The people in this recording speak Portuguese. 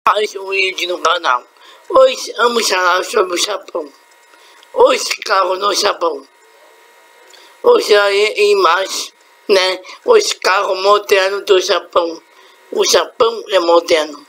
mais um vídeo no canal. Hoje vamos falar sobre o Japão. Os carros no Japão. Hoje aí imagem, né? Os carros modernos do Japão. O Japão é moderno.